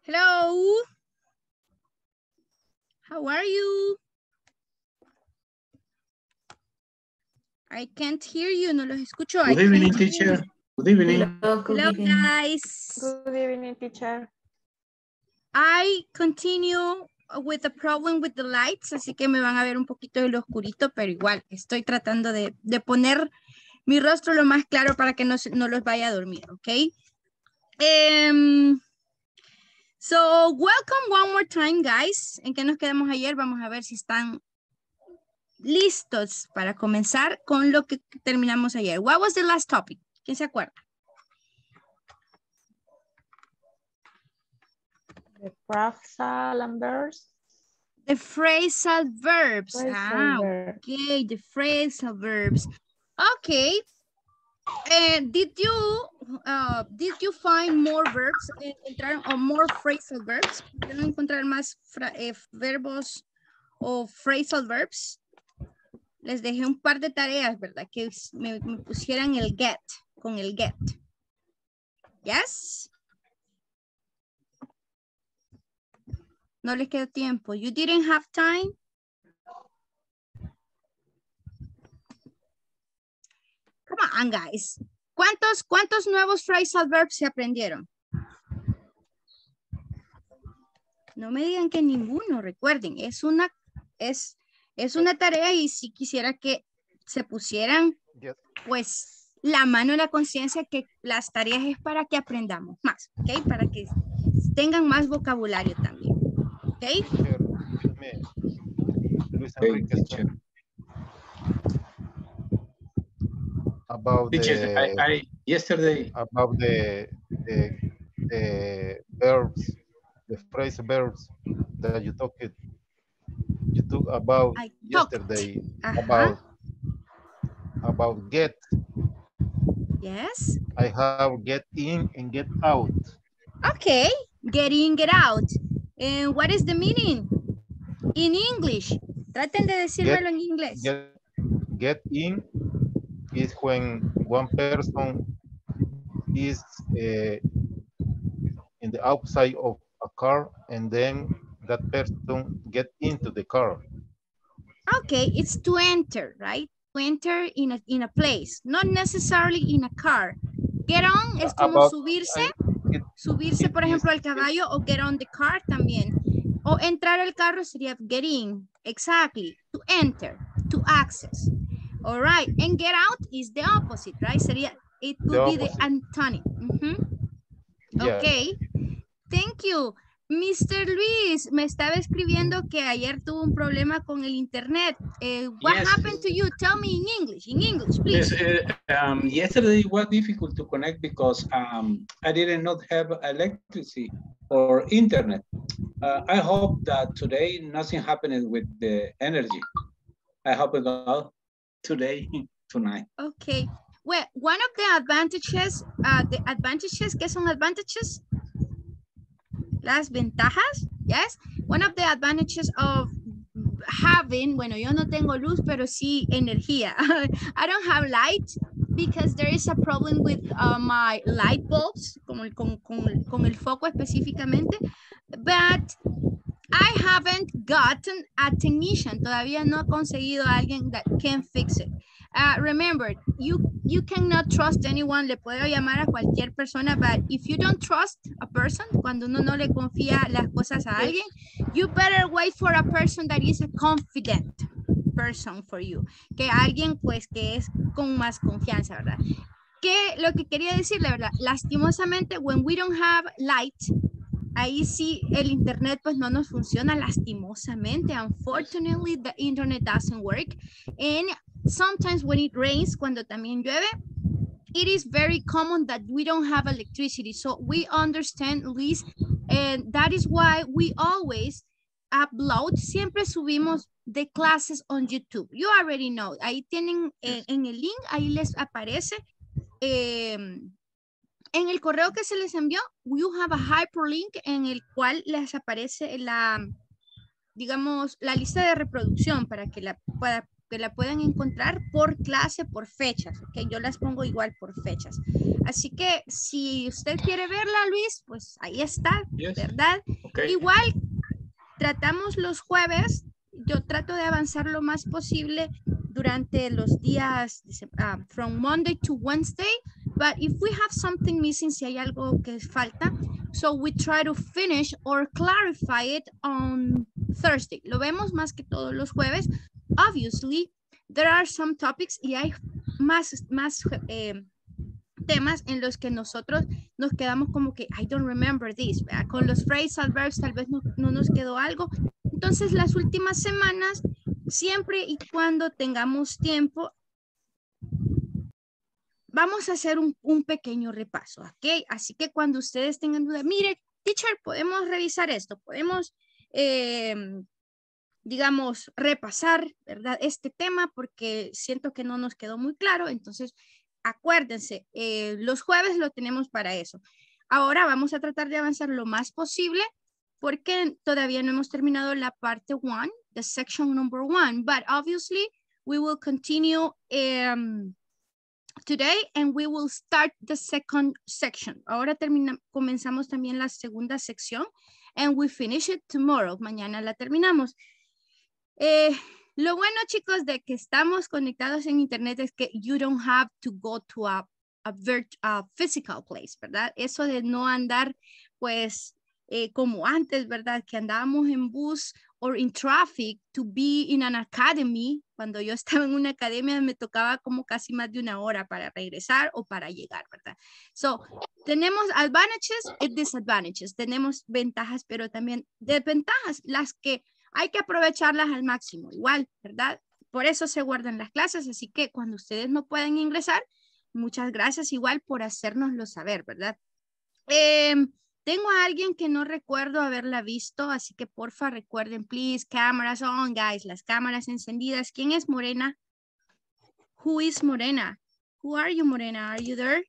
Hello. How are you? I can't hear you. No los escucho. Good evening, teacher. Good evening. Hello, guys. Good evening, teacher. I continue with the problem with the lights, así que me van a ver un poquito de lo oscurito, pero igual estoy tratando de poner mi rostro lo más claro para que no los vaya a dormir, ¿ok? So, welcome one more time, guys. ¿En qué nos quedamos ayer? Vamos a ver si están listos para comenzar con lo que terminamos ayer. What was the last topic? ¿Quién se acuerda? The phrasal and verbs. The phrasal verbs. Phrasal Okay, the phrasal verbs. Okay. Did you find more verbs? Entraron o more phrasal verbs? ¿Pudieron encontrar más verbos o phrasal verbs? Les dejé un par de tareas, ¿verdad? Que me pusieran el get, con el get. Yes? No les quedó tiempo. You didn't have time? Come on, guys. ¿Cuántos nuevos phrasal verbs se aprendieron? No me digan que ninguno, recuerden, es una tarea y si quisiera que se pusieran, pues, la mano en la conciencia que las tareas es para que aprendamos más, ¿ok? Para que tengan más vocabulario también, ¿ok? Luis Enrique, about Teacher, the I yesterday. about the verbs, the phrase verbs that you talked about yesterday. About get. Yes. I have get in and get out. Okay, get in, get out. And what is the meaning? In English. Traten de decírmelo en inglés. Get in is when one person is in the outside of a car and then that person get into the car. Okay, it's to enter, right? To enter in a place, not necessarily in a car. Get on es como subirse. Subirse, por ejemplo, al caballo o get on the car también. O entrar al carro sería get in. Exactly. To enter, to access. All right. And get out is the opposite, right? Sería, it would be the antonym. Yeah. Okay. Thank you. Mr. Luis, me estaba escribiendo que ayer tuvo un problema con el internet. What happened to you? Tell me in English, please. Yes, yesterday was difficult to connect because I did not have electricity or internet. I hope that today nothing happened with the energy. I hope it goes today, tonight. Okay. Well, one of the advantages, ¿qué son advantages? Las ventajas, yes. One of the advantages of having, bueno, yo no tengo luz, pero sí energía. I don't have light because there is a problem with my light bulbs, con el foco específicamente, but I haven't gotten a technician. Todavía no he conseguido a alguien that can fix it. Remember, you cannot trust anyone. Le puedo llamar a cualquier persona, but if you don't trust a person, cuando uno no le confía las cosas a alguien, you better wait for a person that is a confident person for you. Que alguien, pues, que es con más confianza, ¿verdad? Que lo que quería decir, la verdad, lastimosamente, when we don't have light, ahí sí el internet pues no nos funciona lastimosamente. Unfortunately, the internet doesn't work. And sometimes when it rains, cuando también llueve, it is very common that we don't have electricity. So we understand, Luis, and that is why we always upload, siempre subimos the classes on YouTube. You already know. Ahí tienen en el link, ahí les aparece. En el correo que se les envió, you have a hyperlink en el cual les aparece la, digamos, la lista de reproducción para que la que la puedan encontrar por clase, por fechas, ¿ok? Yo las pongo igual por fechas. Así que si usted quiere verla, Luis, pues ahí está, Yes. ¿verdad? Okay. Igual tratamos los jueves, yo trato de avanzar lo más posible durante los días from Monday to Wednesday, but if we have something missing, si hay algo que falta, so we try to finish or clarify it on Thursday. Lo vemos más que todos los jueves. Obviously, there are some topics y hay más temas en los que nosotros nos quedamos como que I don't remember this, ¿verdad? Con los phrasal verbs tal vez no nos quedó algo. Entonces las últimas semanas, siempre y cuando tengamos tiempo, vamos a hacer un pequeño repaso, ¿ok? Así que cuando ustedes tengan duda, mire, teacher, podemos revisar esto, podemos, digamos, repasar, ¿verdad? Este tema porque siento que no nos quedó muy claro, entonces acuérdense, los jueves lo tenemos para eso. Ahora vamos a tratar de avanzar lo más posible porque todavía no hemos terminado la parte 1, the section number 1, but obviously we will continue today and we will start the second section. Ahora comenzamos también la segunda sección and we finish it tomorrow. Mañana la terminamos. Lo bueno, chicos, de que estamos conectados en internet es que you don't have to go to a physical place, ¿verdad? Eso de no andar, pues, como antes, ¿verdad? Que andábamos en bus or in traffic to be in an academy. Cuando yo estaba en una academia me tocaba como casi más de una hora para regresar o para llegar, ¿verdad? So, tenemos advantages y disadvantages. Tenemos ventajas, pero también desventajas, las que hay que aprovecharlas al máximo, igual, ¿verdad? Por eso se guardan las clases, así que cuando ustedes no pueden ingresar, muchas gracias igual por hacérnoslo saber, ¿verdad? Tengo a alguien que no recuerdo haberla visto, así que porfa recuerden, please, cameras on, guys, las cámaras encendidas. ¿Quién es Morena? Who is Morena? Who are you, Morena? Are you there?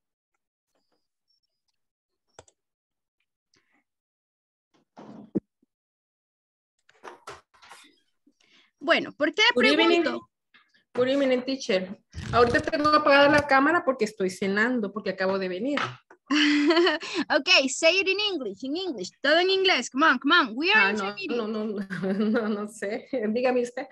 Bueno, ¿por qué pregunto? Good evening, teacher. Ahorita tengo apagada la cámara porque estoy cenando, porque acabo de venir. Okay, say it in English, todo en inglés, come on, we are intermediate. No sé, dígame usted.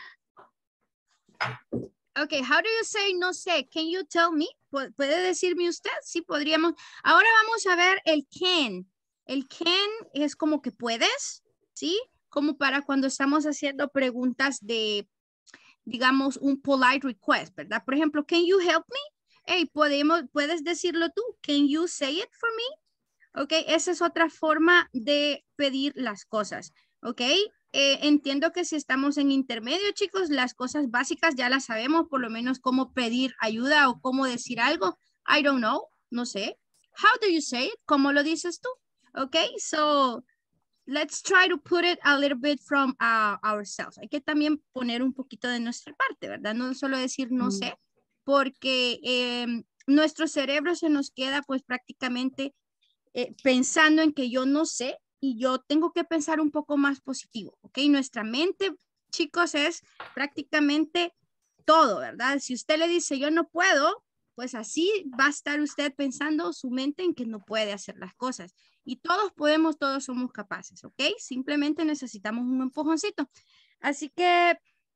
Okay, how do you say no sé? Can you tell me? ¿Puede decirme usted? Sí, podríamos. Ahora vamos a ver el can. El can es como que puedes, ¿sí? Como para cuando estamos haciendo preguntas de, digamos, un polite request, ¿verdad? Por ejemplo, can you help me? Hey, puedes decirlo tú. Can you say it for me? Ok, esa es otra forma de pedir las cosas. Ok, entiendo que si estamos en intermedio, chicos, las cosas básicas ya las sabemos, por lo menos cómo pedir ayuda o cómo decir algo. I don't know, no sé. How do you say it? ¿Cómo lo dices tú? Ok, so let's try to put it a little bit from ourselves. Hay que también poner un poquito de nuestra parte, ¿verdad? No solo decir no sé, porque nuestro cerebro se nos queda pues prácticamente pensando en que yo no sé y yo tengo que pensar un poco más positivo, ¿ok? Nuestra mente, chicos, es prácticamente todo, ¿verdad? Si usted le dice yo no puedo, pues así va a estar usted pensando su mente en que no puede hacer las cosas. Y todos podemos, todos somos capaces, ¿ok? Simplemente necesitamos un empujoncito. Así que,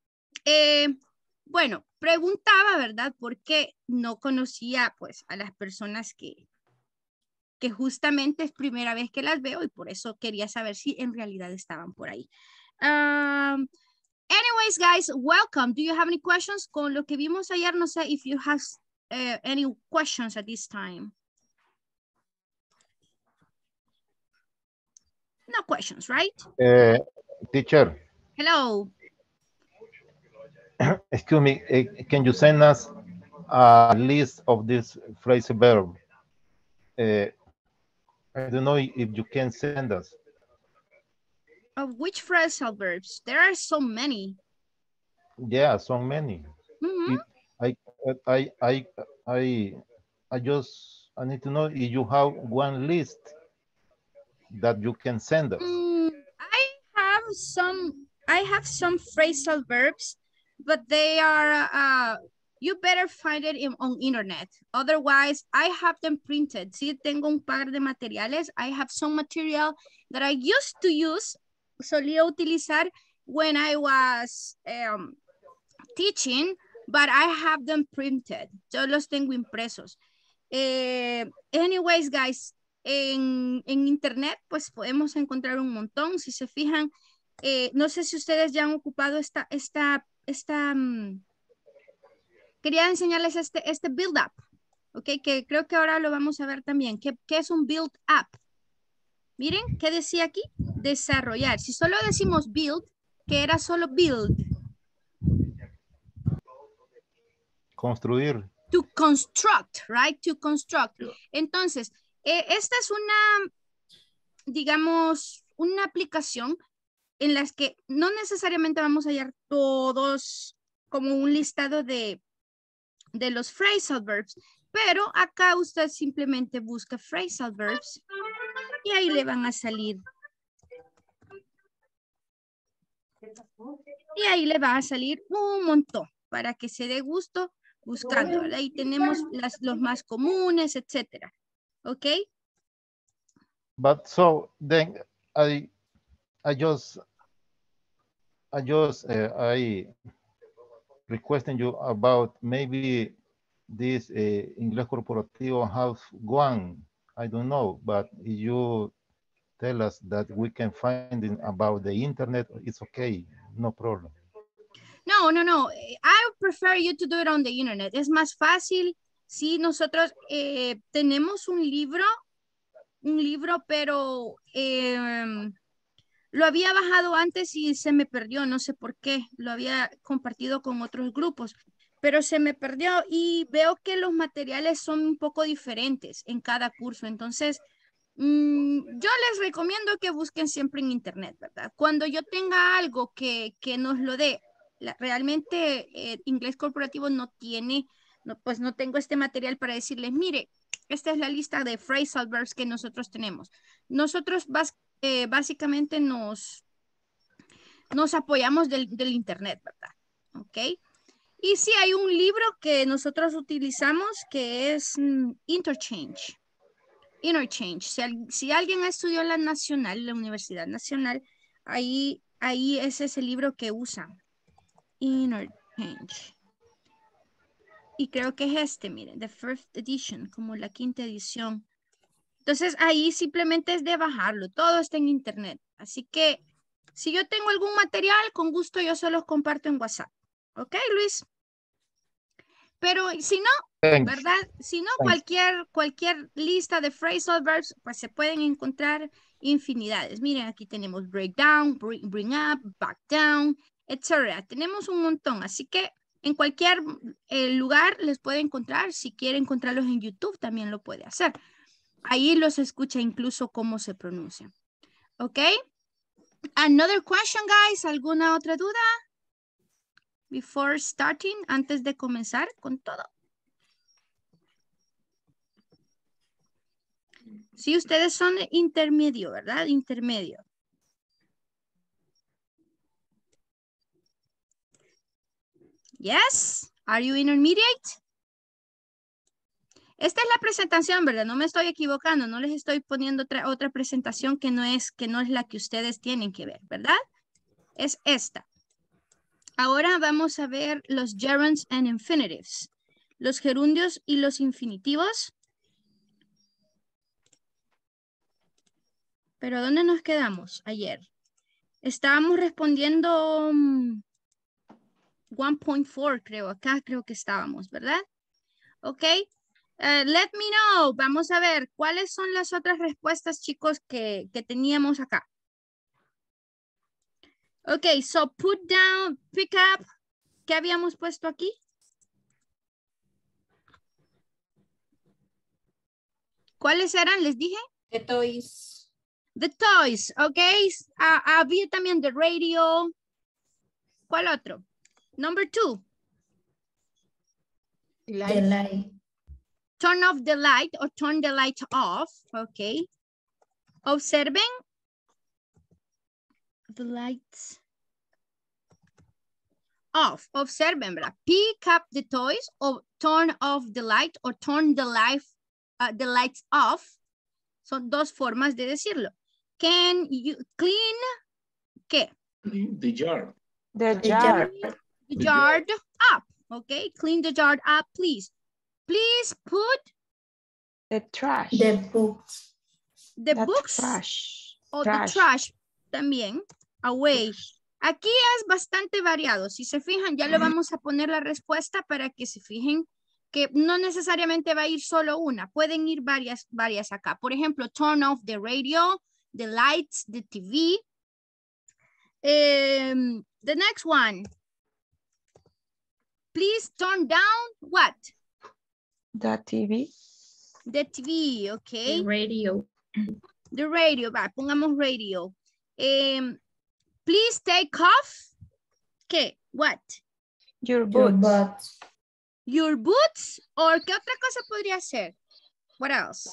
bueno, preguntaba, ¿verdad? Porque no conocía, pues, a las personas que justamente es primera vez que las veo y por eso quería saber si en realidad estaban por ahí. Anyways, guys, welcome. Do you have any questions? Con lo que vimos ayer, no sé if you have any questions at this time. No questions, right? Teacher. Hello. Excuse me, can you send us a list of this phrasal verb? I don't know if you can send us. Of which phrasal verbs? There are so many. Yeah, so many. Mm-hmm. I need to know if you have one list that you can send us. I have some phrasal verbs but they are, you better find it on internet. Otherwise, I have them printed. Sí, tengo un par de materiales. I have some material that I used to use, solía utilizar when I was teaching, but I have them printed. Yo los tengo impresos. Anyways, guys, en internet, pues podemos encontrar un montón. Si se fijan, no sé si ustedes ya han ocupado quería enseñarles este build up, ok, que creo que ahora lo vamos a ver también. ¿Qué es un build up? Miren, ¿qué decía aquí? Desarrollar. Si solo decimos build, que era solo build. Construir. To construct, right? To construct. Entonces, esta es una, digamos, una aplicación en las que no necesariamente vamos a hallar todos como un listado de los phrasal verbs, pero acá usted simplemente busca phrasal verbs y ahí le van a salir. Y ahí le va a salir un montón para que se dé gusto buscando. Ahí tenemos los más comunes, etcétera. ¿Ok? But so then I requesting you about maybe this English Corporativo House One. I don't know, but if you tell us that we can find it about the internet, it's okay, no problem. No. I prefer you to do it on the internet. Es más fácil si nosotros tenemos un libro, pero lo había bajado antes y se me perdió, no sé por qué. Lo había compartido con otros grupos, pero se me perdió y veo que los materiales son un poco diferentes en cada curso. Entonces, yo les recomiendo que busquen siempre en internet, ¿verdad? Cuando yo tenga algo que nos lo dé, realmente Inglés Corporativo no tiene, pues no tengo este material para decirles, mire, esta es la lista de phrasal verbs que nosotros tenemos. Nosotros básicamente nos apoyamos del internet, ¿verdad? ¿Ok? Y sí hay un libro que nosotros utilizamos que es Interchange. Si alguien estudió en la Nacional, la Universidad Nacional, ahí ese es el libro que usan. Interchange. Y creo que es este, miren, the first edition, como la quinta edición. Entonces ahí simplemente es de bajarlo, todo está en internet. Así que si yo tengo algún material, con gusto yo se los comparto en WhatsApp. ¿Ok, Luis? Pero si no, ¿verdad? Si no, cualquier lista de phrasal verbs, pues se pueden encontrar infinidades. Miren, aquí tenemos breakdown, bring up, back down, etc. Tenemos un montón, así que en cualquier lugar les puede encontrar. Si quiere encontrarlos en YouTube, también lo puede hacer. Ahí los escucha incluso cómo se pronuncian. ¿Ok? Another question, guys. ¿Alguna otra duda? Before starting, antes de comenzar con todo. Sí, ustedes son intermedio, ¿verdad? Intermedio. Yes. Are you intermediate? Esta es la presentación, ¿verdad? No me estoy equivocando. No les estoy poniendo otra presentación que no es la que ustedes tienen que ver, ¿verdad? Es esta. Ahora vamos a ver los gerunds and infinitives. Los gerundios y los infinitivos. ¿Pero dónde nos quedamos ayer? Estábamos respondiendo 1.4, creo. Acá creo que estábamos, ¿verdad? Ok. Let me know. Vamos a ver cuáles son las otras respuestas, chicos, que teníamos acá. Ok, so put down, pick up. ¿Qué habíamos puesto aquí? ¿Cuáles eran? Les dije. The toys. The toys, ok. Había también the radio. ¿Cuál otro? Number 2. The light. Turn off the light or turn the light off. Ok. Observen. The lights off. Observen, ¿verdad? Pick up the toys or turn off the light or turn the lights off. Son dos formas de decirlo. Can you clean ¿qué? The yard. The jar. The yard up. Okay, clean the yard up, please. Please put The trash. The books. the The books trash. o the trash también away. Aquí es bastante variado. Si se fijan, ya le vamos a poner la respuesta para que se fijen que no necesariamente va a ir solo una. Pueden ir varias acá. Por ejemplo, turn off the radio, the lights, the TV. The next one. Please turn down what? The TV. The TV, okay. The radio. The radio, va, pongamos radio. Please take off. ¿Qué? What? Your Your boots. boots. Your boots. ¿O qué otra cosa podría ser? What else?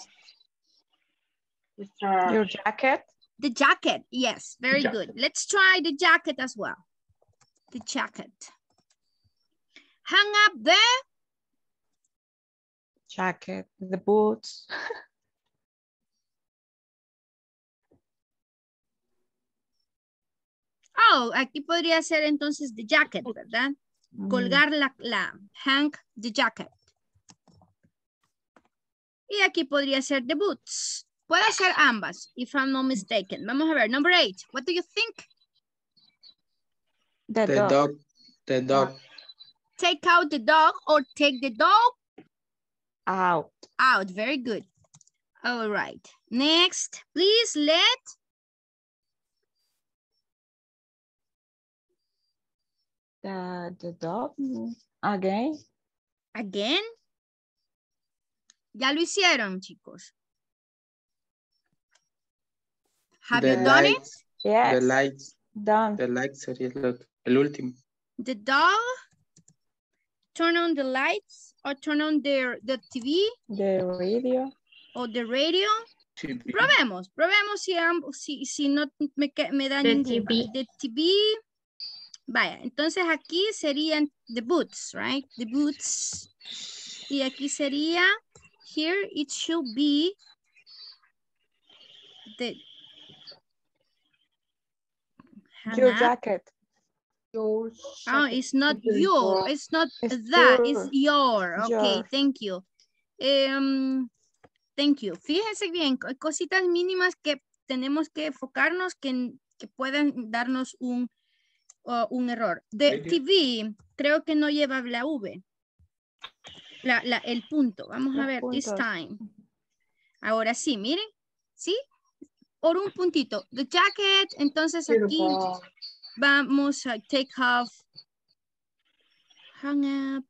Your jacket. The jacket. Yes, very Jacket. good. Let's try the jacket as well. The jacket. Hang up the Jacket. The boots. Oh, aquí podría ser entonces the jacket, ¿verdad? Colgar la hang the jacket. Y aquí podría ser the boots. Puede ser ambas, if I'm not mistaken. Vamos a ver, number 8. What do you think? The The dog. dog. The dog. Take out the dog or take the dog Out. out. Very good. All right. Next, please let The dog. Again. again. Ya lo hicieron, chicos. Have The you done it? lights. Yes. The lights. Done. The lights sería el último. The dog. Turn on the lights or turn on the TV The radio. or the radio. TV. Probemos si no me dan The ninguna. TV. The TV. Vaya, entonces aquí serían the boots, right? The boots. Y aquí sería, here it should be the Your hang up. jacket. Your Oh, jacket. it's not your, it's not It's that, your. it's your. Okay, Your. thank you. Thank you. Fíjense bien, cositas mínimas que tenemos que enfocarnos que pueden darnos un error. The Radio. TV, creo que no lleva la V. El punto. Vamos a Los ver, this puntos. time. Ahora sí, miren. ¿Sí? Por un puntito. The jacket, entonces aquí vamos a take off. Hang up.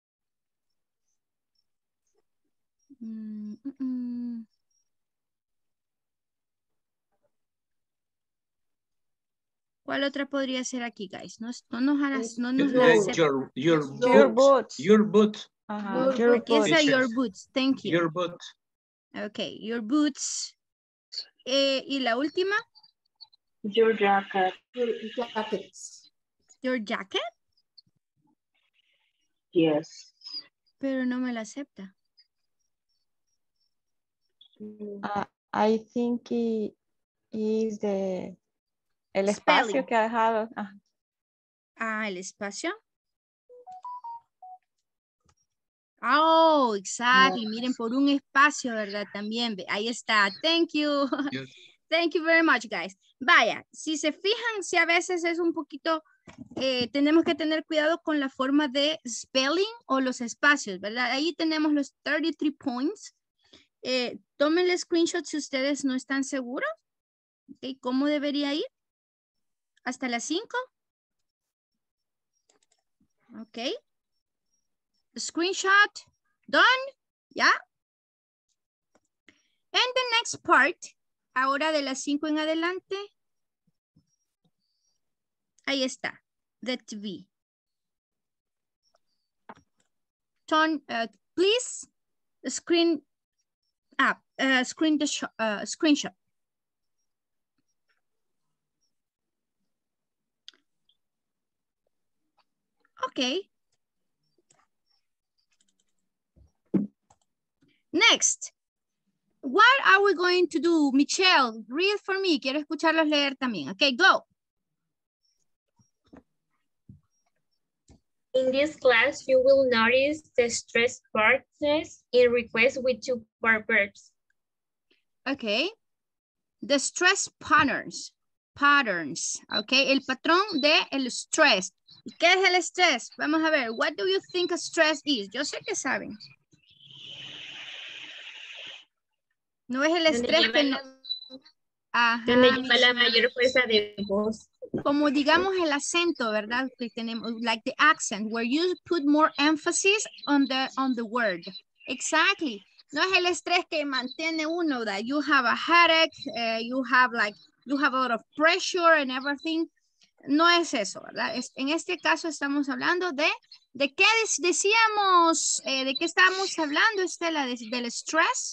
¿Cuál otra podría ser aquí, guys? No nos la acepta. Your Your boots. boots. Your boots. Ajá. Your Your Esa boots. your boots. Thank you. Your boots. Okay, your boots. Y la última, Your jacket. Your jackets. your jacket, Yes. pero no me la acepta. I think it is el espacio Spelling. que ha dejado. Ah, el espacio. Oh, exactly. Miren, por un espacio, ¿verdad? También. Ahí está. Thank you. Yes. Thank you very much, guys. Vaya, si se fijan, si a veces es un poquito, tenemos que tener cuidado con la forma de spelling o los espacios, ¿verdad? Ahí tenemos los 33 points. Tómenle screenshot si ustedes no están seguros. Okay, ¿cómo debería ir? ¿Hasta las 5? Ok. Screenshot. Done. ¿Ya? And the next part, ahora de las 5 en adelante. Ahí está. The TV. Turn, please, screen up, screenshot. Okay. Next. What are we going to do? Michelle, read for me. Quiero escucharlos leer también. Okay, go. In this class, you will notice the stress partners in requests with two-part verbs. Okay. The stress patterns. Patterns. Okay. El patrón de el stress. ¿Y qué es el estrés? Vamos a ver. What do you think a stress is? Yo sé que saben. No es el estrés que no... Ajá, Donde lleva la mayor fuerza de voz. como digamos el acento, ¿verdad? Que tenemos, like the accent, where you put more emphasis on the word. Exactly. No es el estrés que mantiene uno, that you have a headache, you have a lot of pressure and everything. No es eso, ¿verdad? En este caso estamos hablando de qué decíamos, de qué estamos hablando, Estela, del estrés.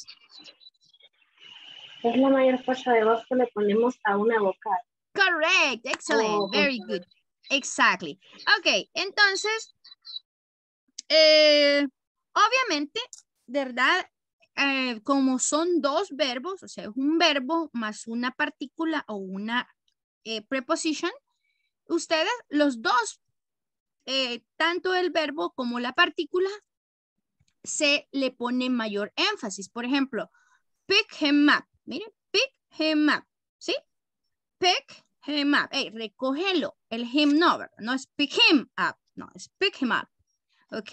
Es la mayor fuerza de voz que le ponemos a una vocal. Correct, excellent, very good. Exactly. Ok, entonces, obviamente, ¿verdad? Como son dos verbos, o sea, es un verbo más una partícula o una preposition, ustedes, los dos, tanto el verbo como la partícula, se le pone mayor énfasis. Por ejemplo, pick him up. Miren, pick him up, ¿sí? Pick him up. Hey, recógelo. El him no, ¿verdad? No es pick him up. No, es pick him up. ¿Ok?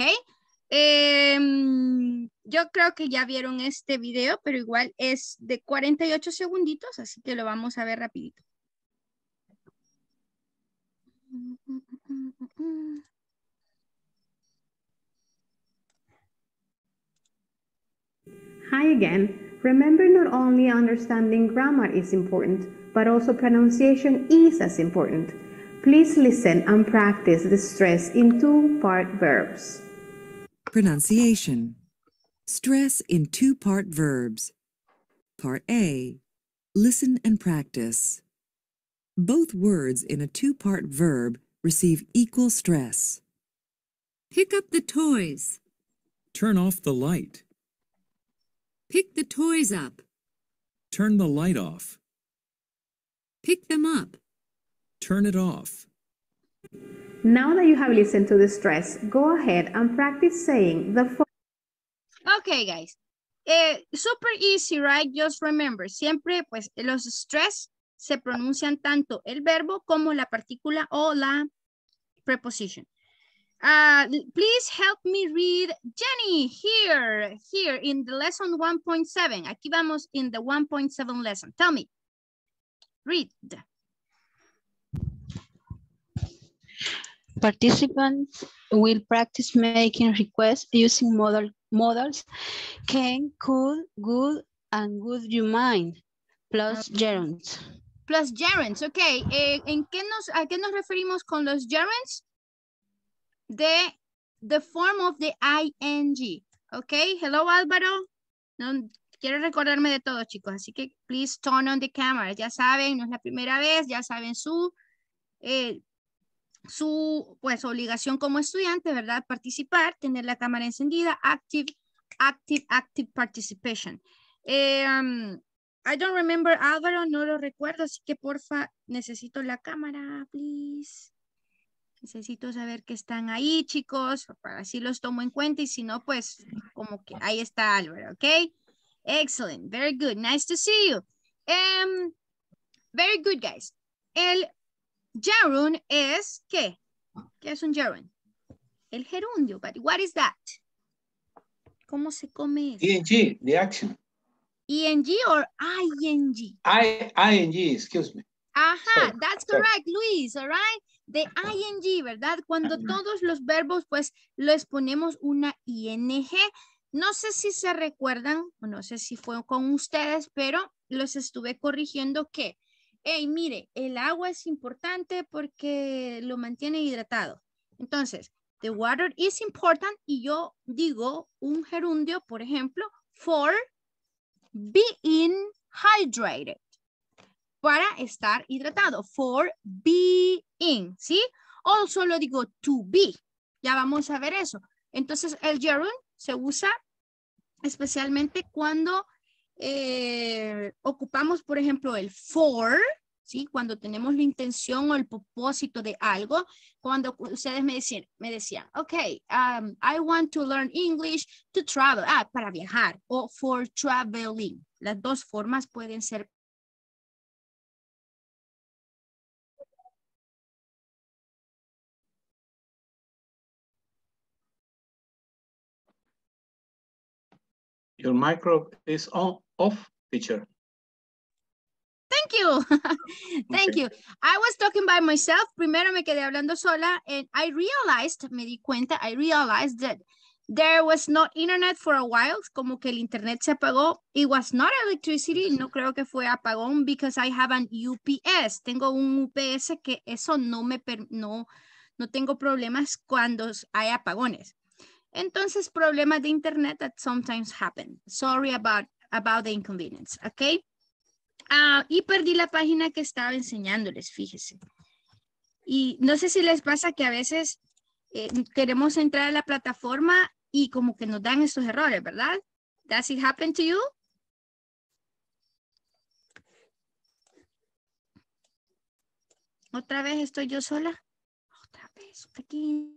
Yo creo que ya vieron este video, pero igual es de 48 segunditos, así que lo vamos a ver rapidito. Hi again. Remember, not only understanding grammar is important, but also pronunciation is as important. Please listen and practice the stress in two-part verbs. Pronunciation. Stress in two-part verbs. Part A. Listen and practice. Both words in a two-part verb receive equal stress. Pick up the toys. Turn off the light. Pick the toys up. Turn the light off. Pick them up. Turn it off. Now that you have listened to the stress, go ahead and practice saying the following. Okay, guys. Super easy, right? Just remember, siempre pues los stress se pronuncian tanto el verbo como la partícula o la preposition. Please help me read Jenny here in the lesson 1.7. Aquí vamos in the 1.7 lesson. Tell me. Read. Participants will practice making requests using modals can, could, would, and would you mind, plus gerunds. Plus gerunds, ok. ¿A qué nos referimos con los gerunds? The form of the ing. Ok, hello Álvaro. No, quiero recordarme de todo, chicos, así que please turn on the camera. Ya saben, no es la primera vez, ya saben su pues obligación como estudiante, ¿verdad? Participar, tener la cámara encendida, active participation. I don't remember Álvaro, no lo recuerdo, así que porfa, necesito la cámara, please. Necesito saber que están ahí, chicos, para así los tomo en cuenta y si no, pues como que ahí está Álvaro, ¿ok? Excellent, very good, nice to see you. Very good, guys. El gerund es, ¿qué? ¿Qué es un gerund? El gerundio, but what is that? ¿Cómo se come eso? ing, the action. ing or ing? ing, excuse me. Ajá, Sorry, that's sorry. correct, Luis, all right? De ing, ¿verdad? Cuando todos los verbos, pues, les ponemos una ing. No sé si se recuerdan, o no sé si fue con ustedes, pero los estuve corrigiendo que, hey, mire, el agua es importante porque lo mantiene hidratado. Entonces, the water is important y yo digo un gerundio, por ejemplo, for being hydrated. Para estar hidratado, for being, ¿sí? O solo digo to be, Ya vamos a ver eso. Entonces, el gerund se usa especialmente cuando ocupamos, por ejemplo, el for, ¿sí? Cuando tenemos la intención o el propósito de algo. Cuando ustedes me decían, ok, I want to learn English to travel. Para viajar o for traveling. Las dos formas pueden ser. Your micro is on off, teacher. Thank you. Thank you. I was talking by myself. Primero me quedé hablando sola and I realized that there was no internet for a while. Como que el internet se apagó. It was not electricity. No creo que fue apagón because I have an UPS. Tengo un UPS que eso no tengo problemas cuando hay apagones. Entonces, problemas de internet that sometimes happen. Sorry about the inconvenience, okay? Y perdí la página que estaba enseñándoles, fíjese. Y no sé si les pasa que a veces queremos entrar a la plataforma y como que nos dan estos errores, ¿verdad? Does it happen to you? ¿Otra vez estoy yo sola? Otra vez, aquí.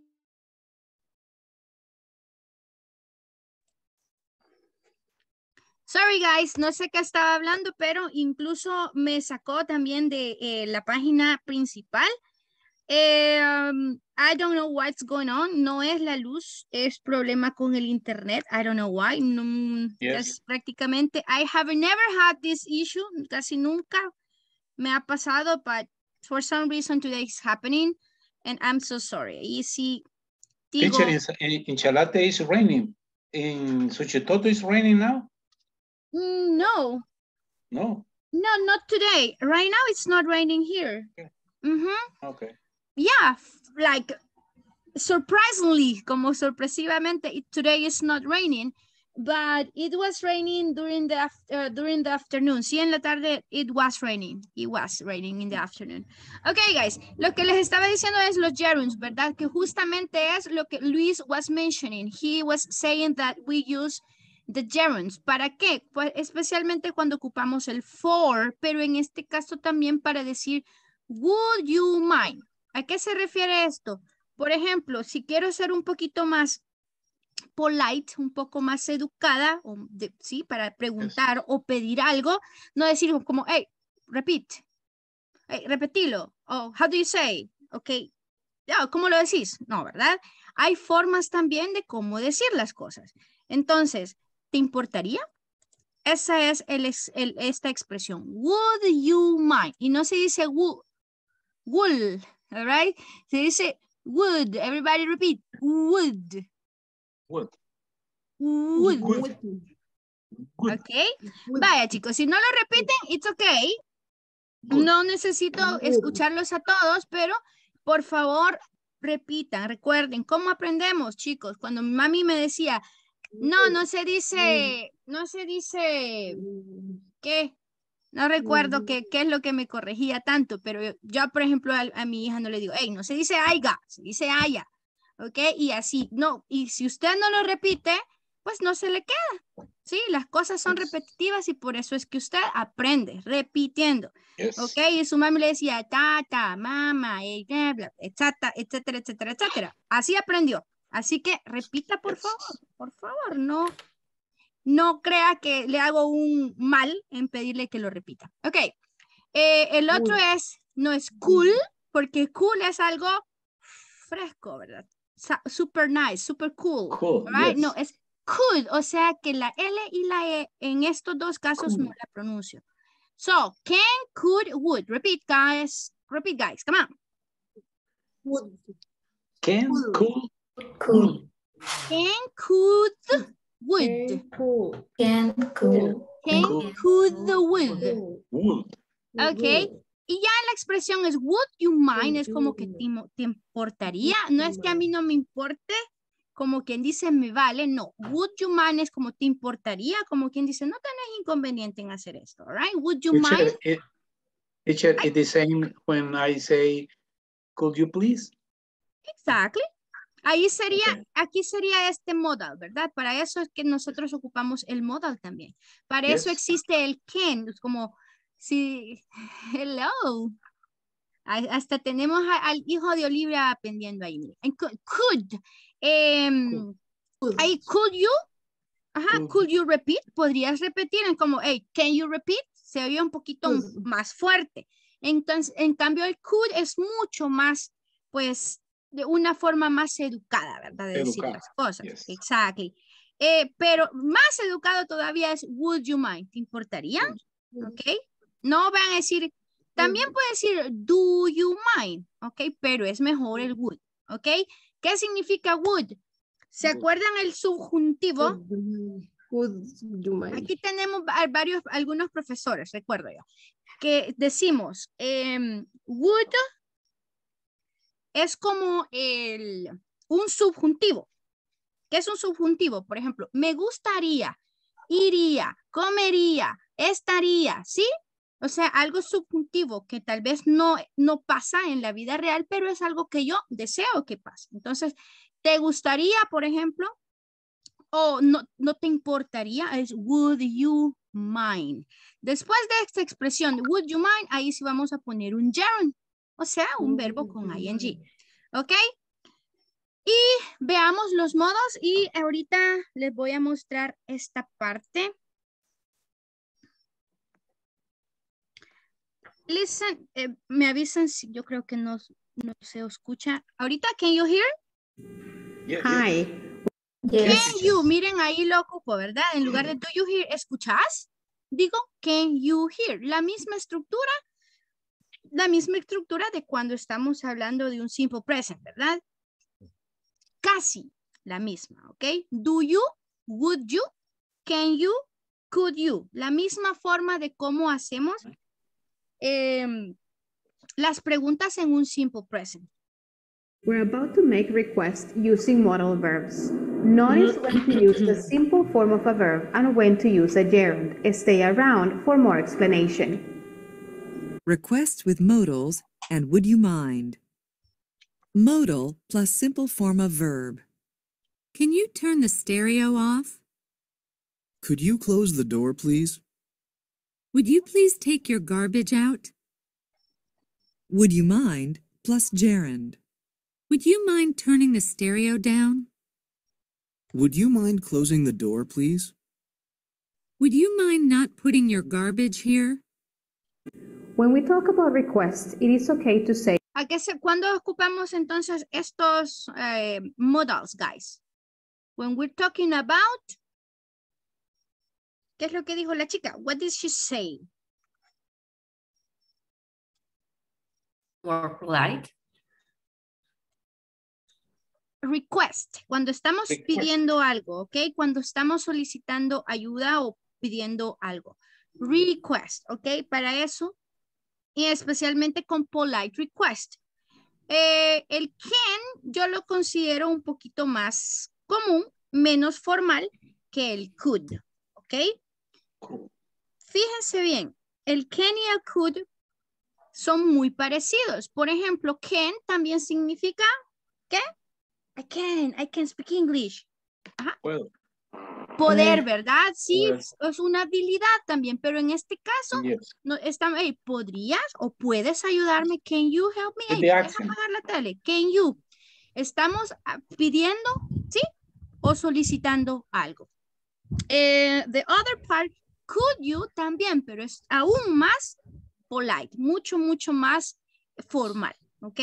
Sorry guys, no sé qué estaba hablando, pero incluso me sacó también de la página principal. I don't know what's going on. No es la luz, es problema con el internet. I don't know why. No, yes. Prácticamente, I have never had this issue. Casi nunca me ha pasado, but for some reason today it's happening, and I'm so sorry. Y si digo, teacher, in Chalate it's raining. In Suchitoto it's raining now? No. No? No, not today. Right now, it's not raining here. Okay. Mm-hmm. Okay. Yeah, like surprisingly, como sorpresivamente, today is not raining, but it was raining during the afternoon. Sí, en la tarde, it was raining. It was raining in the afternoon. Okay, guys, lo que les estaba diciendo es los gerunds, ¿verdad? Que justamente es lo que Luis was mentioning. He was saying that we use the gerunds. ¿Para qué? Pues especialmente cuando ocupamos el for, pero en este caso también para decir, would you mind? ¿A qué se refiere esto? Por ejemplo, si quiero ser un poquito más polite, un poco más educada, ¿sí? Para preguntar o pedir algo, no decir como, hey, repeat, hey, repetilo, o how do you say, ok, ¿cómo lo decís? No, ¿verdad? Hay formas también de cómo decir las cosas. Entonces, ¿te importaría? Esa es esta expresión. Would you mind? Y no se dice would, all right? Se dice would. Everybody repeat. Would. Would. Would. Would. Ok. Vaya, chicos, si no lo repiten, it's okay. No necesito escucharlos a todos, pero por favor, repitan. Recuerden, ¿cómo aprendemos, chicos? Cuando mi mami me decía, no se dice, ¿qué? No recuerdo qué es lo que me corregía tanto, pero yo, por ejemplo, a mi hija no le digo, hey, no se dice aiga, se dice haya, ¿ok? Y así, no, y si usted no lo repite, pues no se le queda, ¿sí? Las cosas son repetitivas y por eso es que usted aprende, repitiendo, ¿ok? Y su mami le decía, tata, mamá, etcétera, etcétera, etcétera, etcétera. Así aprendió. Así que repita, por favor, no crea que le hago un mal en pedirle que lo repita. Ok, el otro no es cool, porque cool es algo fresco, ¿verdad? Super nice, super cool. Right? Yes. No, es could, o sea que la L y la E en estos dos casos no la pronuncio. So, can, could, would. Repeat, guys. Repeat, guys. Come on. Would. Can, could. Cool. Can, could, would. Can, could. Can, could, would. Ok. Y ya la expresión es would you mind, es como que te importaría. No es que a mí no me importe, como quien dice me vale, no. Would you mind es como te importaría, como quien dice no tenés inconveniente en hacer esto, right? Would you mind? Teacher, it's the same when I say, could you please? Exactly. Ahí sería, aquí sería este modal, ¿verdad? Para eso es que nosotros ocupamos el modal también. Para eso existe el can, es como si, hello. Hasta tenemos al hijo de Olivia aprendiendo ahí. Could. Ahí, could you? Ajá, could you repeat? Podrías repetir en como, hey, can you repeat? Se oye un poquito más fuerte. Entonces, en cambio, el could es mucho más, pues, de una forma más educada, ¿verdad? De decir las cosas. Yes. Exactly. Pero más educado todavía es, would you mind? ¿Te importaría? ¿Ok? No van a decir, también puede decir, do you mind? ¿Ok? Pero es mejor el would. ¿Ok? ¿Qué significa would? ¿Se acuerdan el subjuntivo? Aquí tenemos algunos profesores, recuerdo yo, que decimos, would es como un subjuntivo. ¿Qué es un subjuntivo? Por ejemplo, me gustaría, iría, comería, estaría, ¿sí? O sea, algo subjuntivo que tal vez no pasa en la vida real, pero es algo que yo deseo que pase. Entonces, ¿te gustaría, por ejemplo? O no te importaría, es would you mind. Después de esta expresión, would you mind, ahí sí vamos a poner un gerund, o sea, un verbo con ing. ¿Ok? Y veamos los modos y ahorita les voy a mostrar esta parte. Listen, me avisan si yo creo que no se escucha. Ahorita, can you hear? Yes. Hi. Can you, miren ahí lo ocupo, ¿verdad? En lugar de do you hear, ¿escuchás? Digo, can you hear? La misma estructura de cuando estamos hablando de un simple present, ¿verdad? Casi la misma, ¿ok? Do you, would you, can you, could you. La misma forma de cómo hacemos las preguntas en un simple present. We're about to make requests using modal verbs. Notice when to use the simple form of a verb and when to use a gerund. Stay around for more explanation. Requests with modals and would you mind. Modal plus simple form of verb. Can you turn the stereo off? Could you close the door, please? Would you please take your garbage out? Would you mind plus gerund. Would you mind turning the stereo down? Would you mind closing the door, please? Would you mind not putting your garbage here? When we talk about requests, it is okay to say. ¿Cuándo ocupamos entonces estos modals, guys? When we're talking about, ¿qué es lo que dijo la chica? What did she say? More polite. Request, cuando estamos pidiendo algo, ¿ok? Cuando estamos solicitando ayuda o pidiendo algo. Request, ¿ok? Para eso, y especialmente con polite request. El can yo lo considero un poquito más común, menos formal que el could, ¿ok? Fíjense bien, el can y el could son muy parecidos. Por ejemplo, can también significa, ¿qué? I can speak English. Ajá. Well, poder, ¿verdad? Sí, es una habilidad también, pero en este caso, no, ¿podrías o puedes ayudarme? Can you help me? ¿Puedes apagar la tele? Can you? Estamos pidiendo, ¿sí? O solicitando algo. The other part, could you también, pero es aún más polite, mucho, mucho más formal, ¿ok?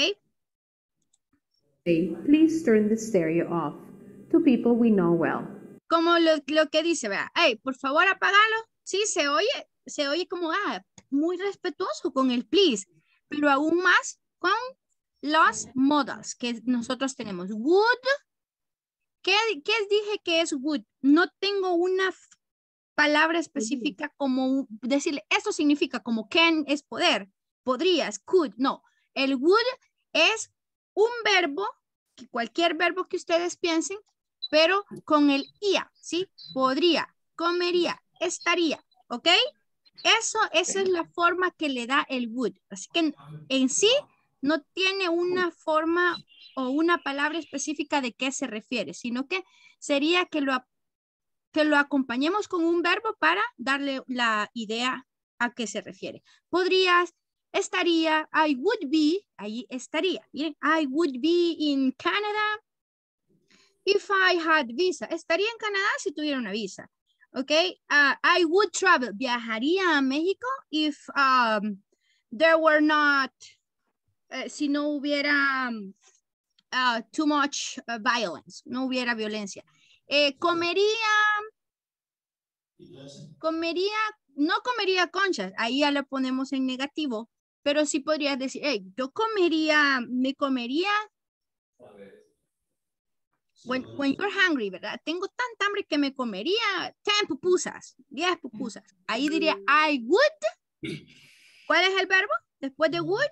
Hey, please turn the stereo off. To people we know well. Como lo que dice, vea, hey, por favor apágalo. Sí, se oye como, muy respetuoso con el please, pero aún más con los modals que nosotros tenemos. Would, ¿qué dije que es would? No tengo una palabra específica como decirle, esto significa como can es poder, podrías, could, no. El would es un verbo, cualquier verbo que ustedes piensen, pero con el ia, ¿sí? Podría, comería, estaría, ¿ok? Esa es la forma que le da el would. Así que en sí no tiene una forma o una palabra específica de qué se refiere, sino que sería que lo acompañemos con un verbo para darle la idea a qué se refiere. Podrías, estaría, I would be, ahí estaría. Miren, I would be in Canada if I had visa. Estaría en Canadá si tuviera una visa. Ok, I would travel. Viajaría a México if there were not, si no hubiera too much violence, no hubiera violencia. No comería conchas, ahí ya lo ponemos en negativo, pero sí podrías decir, hey, me comería, when you're hungry, ¿verdad? Tengo tanta hambre que me comería 10 pupusas, 10 pupusas. Ahí diría, I would. ¿Cuál es el verbo después de would?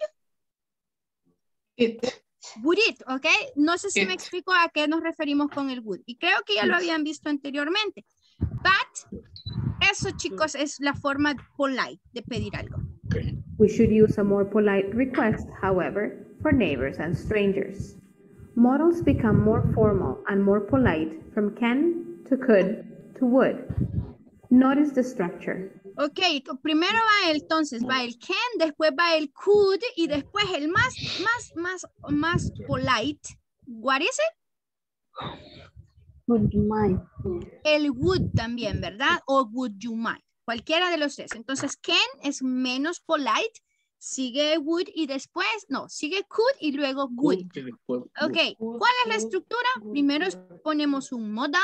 It. Would it, ¿ok? No sé si me explico a qué nos referimos con el would. Y creo que ya lo habían visto anteriormente. But, eso, chicos, es la forma polite de pedir algo. We should use a more polite request, however, for neighbors and strangers. Modals become more formal and more polite from can to could to would. Notice the structure. Ok, primero va entonces va el can, después va el could y después el más polite. What is it? Would you mind? El would también, ¿verdad? O would you mind. Cualquiera de los tres. Entonces can es menos polite, sigue would y después, no, sigue could y luego would. Ok, ¿cuál es la estructura? Primero ponemos un modal.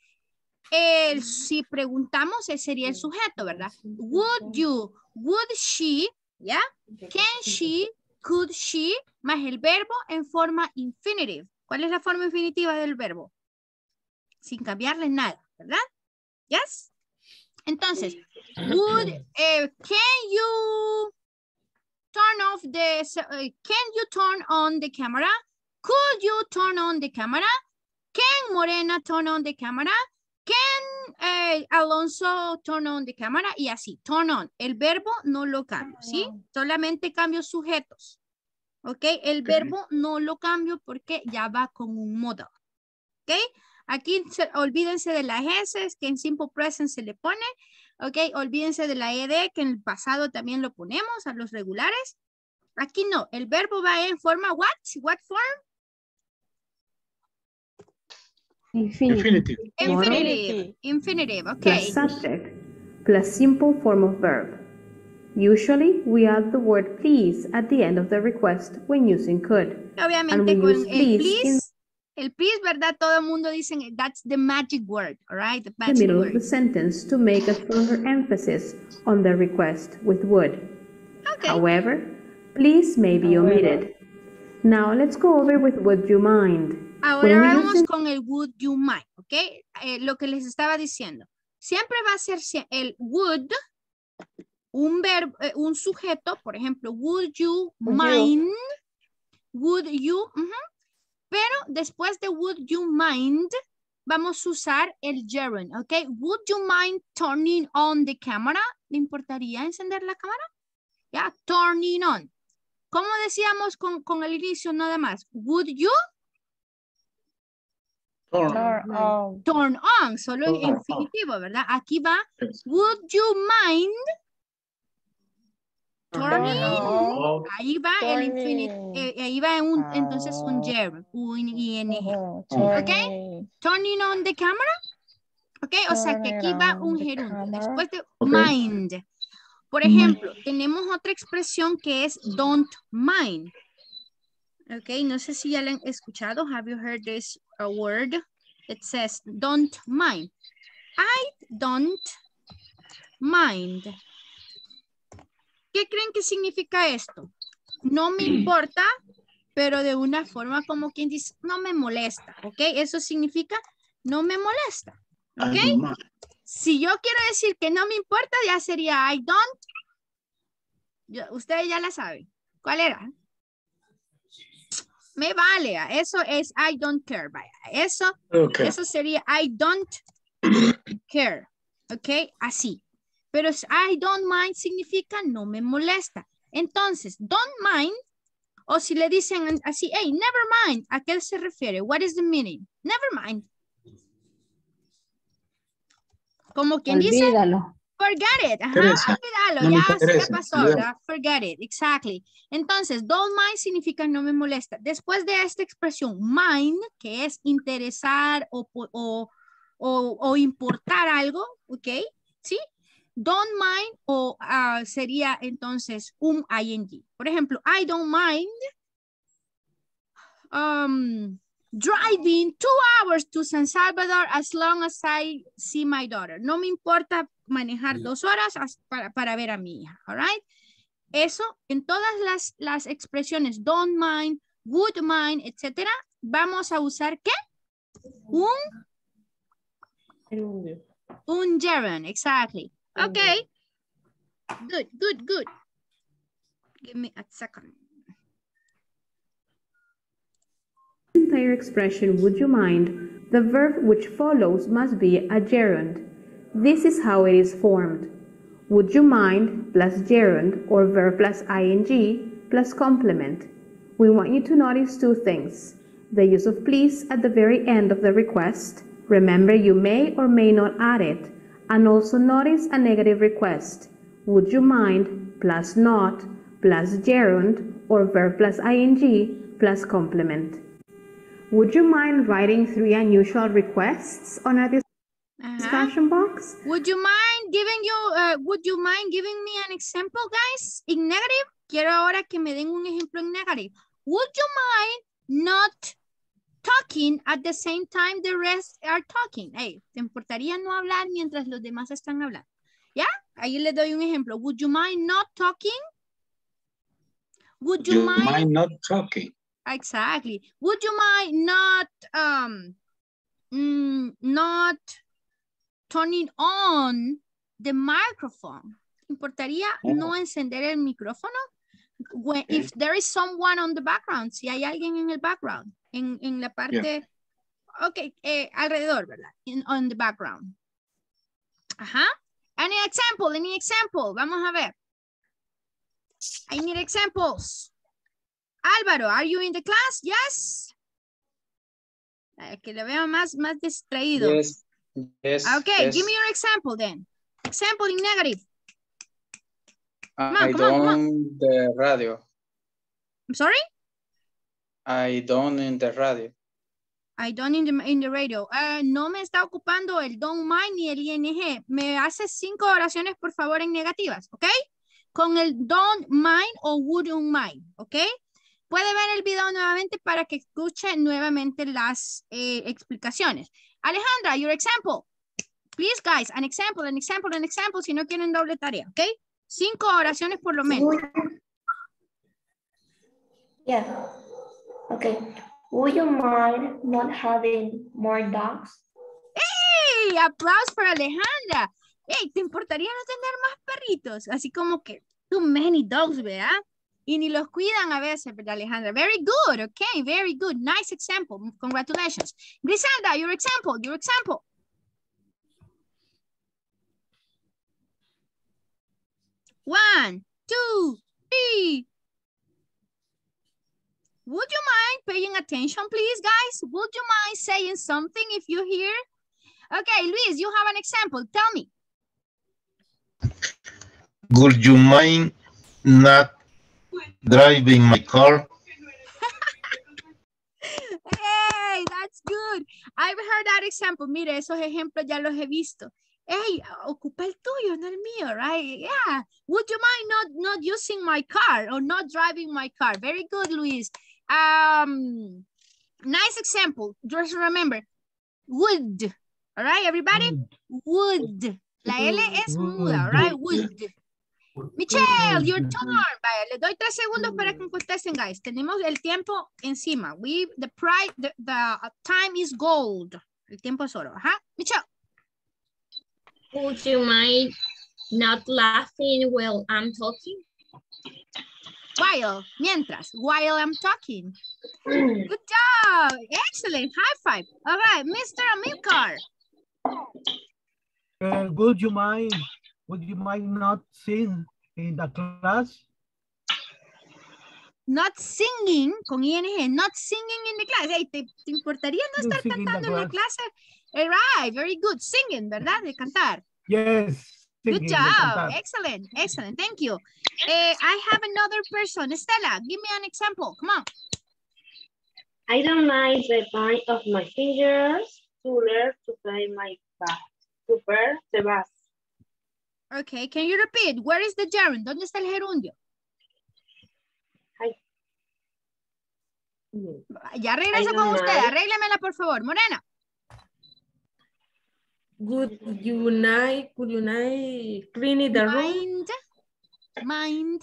Si preguntamos, sería el sujeto, ¿verdad? Would you, would she, ¿ya? Can she, could she, más el verbo en forma infinitive. ¿Cuál es la forma infinitiva del verbo? Sin cambiarle nada, ¿verdad? Yes. Entonces, would, can you turn off can you turn on the camera? Could you turn on the camera? Can Morena turn on the camera? Can Alonso turn on the camera? Y así, turn on. El verbo no lo cambio, ¿sí? Solamente cambio sujetos. ¿Ok? El verbo no lo cambio porque ya va con un modal. ¿Ok? Aquí olvídense de las S que en simple present se le pone. ¿Ok? Olvídense de la ED que en el pasado también lo ponemos a los regulares. Aquí no. El verbo va en forma what? What form? Infinitive. Infinitive, okay. Plus subject, plus simple form of verb. Usually, we add the word please at the end of the request when using could. Obviamente con el please, ¿verdad? Todo el mundo dice, that's the magic word, all right? The magic middle word. Of the sentence to make a stronger emphasis on the request with would. Okay. However, please may be omitted. Now, let's go over with would you mind. Ahora vamos con el would you mind, ¿ok? Lo que les estaba diciendo. Siempre va a ser el would, un verbo, un sujeto, por ejemplo, would you mind, would you, pero después de would you mind, vamos a usar el gerund, ¿ok? Would you mind turning on the camera? ¿Le importaría encender la cámara? Ya, turning on. ¿Cómo decíamos con el inicio nada más? Would you? Turn on, solo en infinitivo, ¿verdad? Aquí va, would you mind turning on? Ahí va el infinitivo, ahí va entonces un gerund, un ing. ¿Ok? Turning on the camera. ¿Ok? O sea que aquí va un gerundio, después de mind. Por ejemplo, tenemos otra expresión que es don't mind. ¿Ok? No sé si ya la han escuchado. Have you heard this word? It says, don't mind. I don't mind. ¿Qué creen que significa esto? No me importa, pero de una forma como quien dice, no me molesta. ¿Ok? Eso significa, no me molesta. ¿Ok? Si yo quiero decir que no me importa, ya sería I don't. Ustedes ya la saben. ¿Cuál era? Me vale, eso es I don't care, vaya. Eso sería I don't care, ok, así. Pero I don't mind significa no me molesta. Entonces, don't mind O si le dicen así, hey, never mind, ¿a qué se refiere? What is the meaning? Never mind. Como quien dice, forget it. Ajá, olvídalo, ya se le pasó, ¿verdad? Forget it, exactly. Entonces, don't mind significa no me molesta. Después de esta expresión, mind, que es interesar o importar algo, ¿ok? ¿Sí? Don't mind o sería entonces un ing. Por ejemplo, I don't mind driving 2 hours to San Salvador as long as I see my daughter. No me importa manejar 2 horas para ver a mi hija, all right? Eso, en todas las expresiones don't mind, would mind, etcétera, vamos a usar ¿qué? Un gerund, exactly. Okay. Good. Give me a second. Entire expression, would you mind, the verb which follows must be a gerund. This is how it is formed. Would you mind plus gerund or verb plus ing plus complement. We want you to notice 2 things. The use of please at the very end of the request. Remember, you may or may not add it. And also notice a negative request. Would you mind plus not plus gerund or verb plus ing plus complement. Would you mind writing 3 unusual requests on a discussion box? Would you mind giving me an example, guys? In negative, quiero ahora que me den un ejemplo en negative. Would you mind not talking at the same time the rest are talking? Hey, ¿te importaría no hablar mientras los demás están hablando? ¿Ya? Ahí les doy un ejemplo. Would you mind not talking? Would you mind not talking? Exactly. Would you mind not turning on the microphone? ¿Importaría no encender el micrófono? If there is someone on the background, si hay alguien en el background, en la parte, alrededor, ¿verdad? On the background. Ajá. Any example? Vamos a ver. I need examples. Álvaro, are you in the class? Yes. Que lo veo más distraído. Yes. Okay, yes. give me your example then. Example in negative. I don't the radio. I'm sorry? I don't in the radio. I don't in the radio. No me está ocupando el don't mind ni el ing. Me hace 5 oraciones, por favor, en negativas, ¿ok? Con el don't mind o wouldn't mind, ¿ok? Puede ver el video nuevamente para que escuche nuevamente las explicaciones. Alejandra, your example. Please, guys, an example, si no quieren doble tarea, ¿ok? 5 oraciones por lo menos. Yeah. Okay. Would you mind not having more dogs? ¡Hey! Aplausos para Alejandra. Hey, ¿te importaría no tener más perritos? Así como que too many dogs, ¿verdad? Y ni los cuidan a veces, ¿verdad, Alejandra? Very good, okay, very good. Nice example. Congratulations. Griselda, your example. 1, 2, 3. Would you mind paying attention, please, guys? Would you mind saying something if you hear? Okay, Luis, you have an example. Tell me. Would you mind not driving my car? Hey, that's good. I've heard that example. Mire, esos ejemplos ya los he visto. Hey, ocupa el tuyo, no el mío, right? Yeah. Would you mind not using my car or not driving my car? Very good, Luis. Nice example. Just remember, would. All right, everybody? Would. La L es muda, right? Would. Michelle, your turn. Vaya, le doy 3 segundos para que contesten, guys. Tenemos el tiempo encima. The time is gold. El tiempo es oro. Ajá. Michelle. Would you mind not laughing while I'm talking? While I'm talking. Good job. Excellent. High five. All right, Mr. Amilcar. Would you mind not sing in the class? not singing, con ING, not singing in the class. Hey, ¿te importaría no estar cantando en la clase? All right, very good. Singing, ¿verdad? De cantar. Yes. Good job. Excellent. Excellent. Thank you. I have another person. Estela, give me an example. Come on. I don't mind the point of my fingers to learn to play my bass. To play the bass. Okay, can you repeat? Where is the gerund? ¿Dónde está el gerundio? Ya regreso con usted. Arréglemela, por favor. Morena. Could you night clean the room? Mind.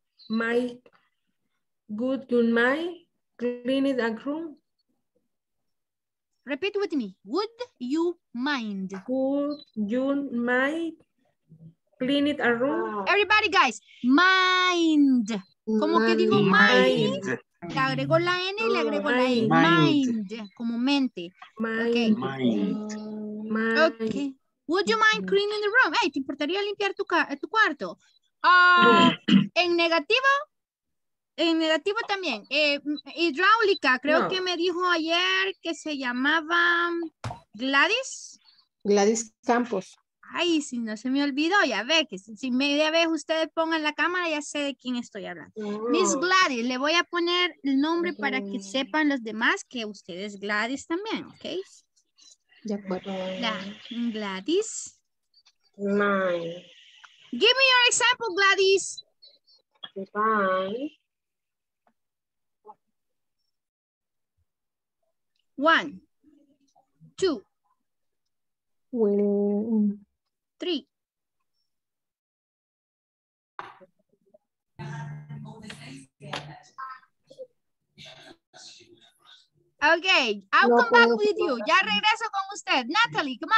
Good you mind clean the room? Repeat with me. Would you mind? Could you mind clean it a room? Everybody, guys. Mind. ¿Cómo que digo mind? Le agrego la N y le agrego la E. Mind. Como mente. Okay. Okay. Would you mind cleaning the room? Hey, ¿te importaría limpiar tu cuarto? En negativo también. Hidráulica, creo que me dijo ayer que se llamaba Gladys. Gladys Campos. Ay, si no se me olvidó, ya ve que si media vez ustedes pongan la cámara, ya sé de quién estoy hablando. Miss Gladys, le voy a poner el nombre para que sepan los demás que usted es Gladys también, ¿ok? De acuerdo. Gladys. Mine. Give me your example, Gladys. Mine. 1, 2, 3. Okay, I'll come back with you. Ya regreso con usted. Natalie, come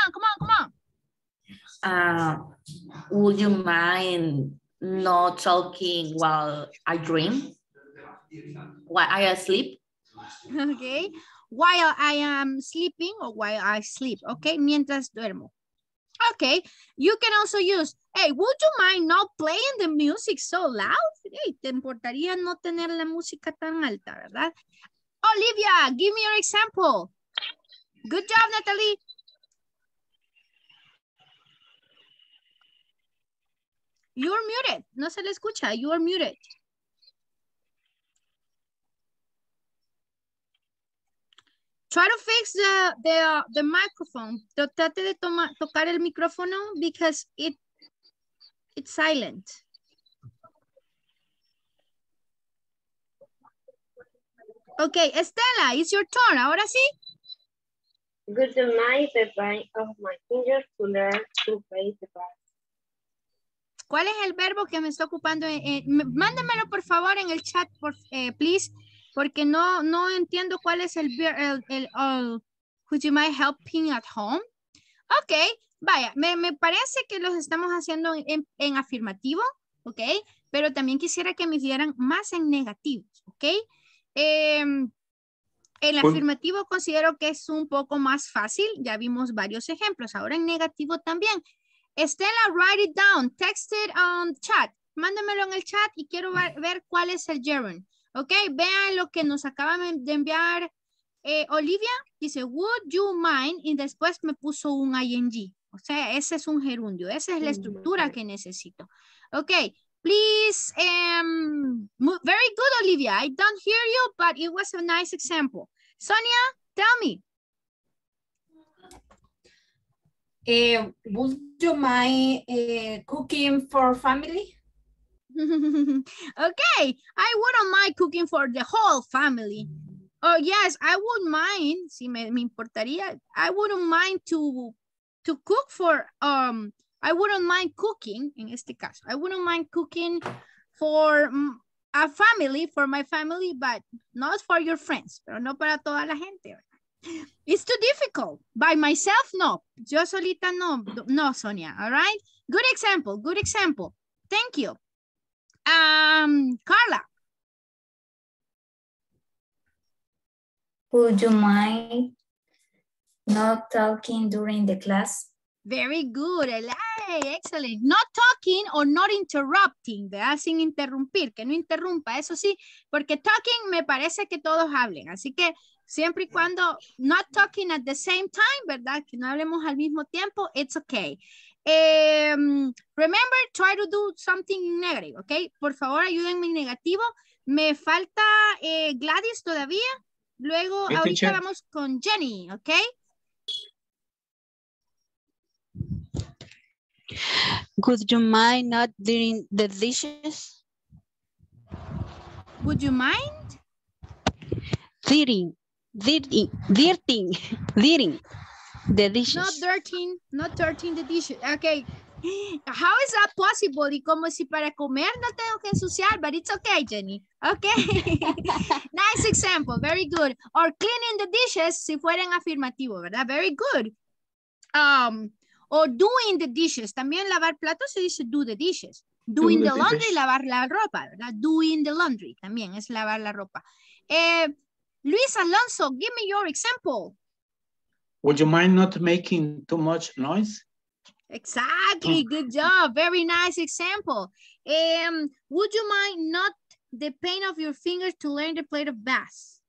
on. Would you mind not talking while I dream? While I asleep? Okay. While I am sleeping or while I sleep. Okay, mientras duermo. Okay, you can also use, hey, would you mind not playing the music so loud? Hey, ¿te importaría no tener la música tan alta, verdad? Olivia, give me your example. Good job, Natalie. You're muted. No se le escucha. You are muted. Try to fix the microphone. Trate de tocar el micrófono because it's silent. Okay, Estela, it's your turn. Ahora sí. Good night, the point of my fingers to learn to play the bass. ¿Cuál es el verbo que me está ocupando? Mándamelo por favor en el chat, please, porque no entiendo cuál es el would you mind helping at home? Ok, vaya, me parece que los estamos haciendo en afirmativo, ok, pero también quisiera que me dieran más en negativos, ok. El afirmativo considero que es un poco más fácil, ya vimos varios ejemplos, ahora en negativo también. Estela, write it down, text it on chat, mándamelo en el chat y quiero ver cuál es el gerund. Ok, vean lo que nos acaba de enviar Olivia, dice, would you mind, y después me puso un ing, o sea, ese es un gerundio, esa es la estructura que necesito. Ok, please, very good, Olivia, I don't hear you, but it was a nice example. Sonia, tell me. Would you mind cooking for family? Okay, I wouldn't mind cooking for the whole family. Oh yes, I wouldn't mind, si me importaría, I wouldn't mind to cook for, I wouldn't mind cooking, en este caso, I wouldn't mind cooking for a family, for my family, but not for your friends, pero no para toda la gente. It's too difficult. By myself, no. Yo solita, no, Sonia, all right? Good example, good example. Thank you. Carla. Would you mind not talking during the class? Very good. Hey, excellent. Not talking or not interrupting, ¿verdad? Sin interrumpir, que no interrumpa, eso sí, porque talking me parece que todos hablen, así que siempre y cuando not talking at the same time, ¿verdad? Que no hablemos al mismo tiempo, it's okay. Remember, try to do something negative, ¿ok? Por favor, ayúdenme en negativo. Me falta Gladys todavía. Luego, Sí, ahorita teacher. vamos con Jenny, ¿ok? Would you mind not doing the dishes? Would you mind? Dirting the dishes. Not dirtying the dishes. Okay. How is that possible? Y como si para comer no tengo que ensuciar, but it's okay, Jenny. Okay. Nice example. Very good. Or cleaning the dishes, si fueran afirmativo, ¿verdad? Very good. Or doing the dishes. También lavar platos se dice do the dishes. Doing the laundry, lavar la ropa, ¿verdad? Doing the laundry también es lavar la ropa. Luis Alonso, give me your example. Would you mind not making too much noise? Exactly, good job. Very nice example. Would you mind not the pain of your fingers to learn the plate of bass?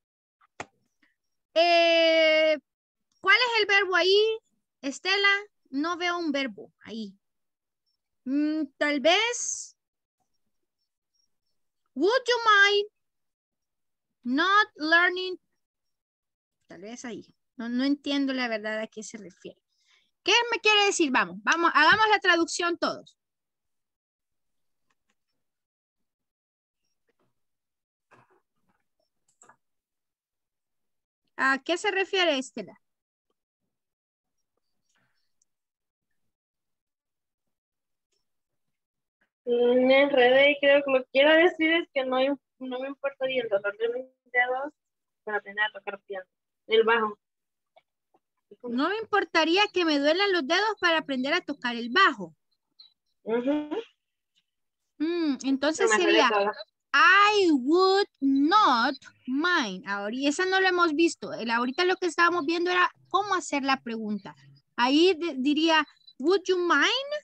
¿Cuál es el verbo ahí, Estela? No veo un verbo ahí. Tal vez. Would you mind not learning? Tal vez ahí. No entiendo la verdad a qué se refiere. ¿Qué me quiere decir? Vamos, hagamos la traducción todos. ¿A qué se refiere, Estela? Me enredé y creo que lo que quiero decir es que no me importaría el dolor de mis dedos para aprender a tocar piano. El bajo. No me importaría que me duelan los dedos para aprender a tocar el bajo. Entonces sería I would not mind. Ahora, y esa no lo hemos visto. Ahorita lo que estábamos viendo era cómo hacer la pregunta. Ahí diría, would you mind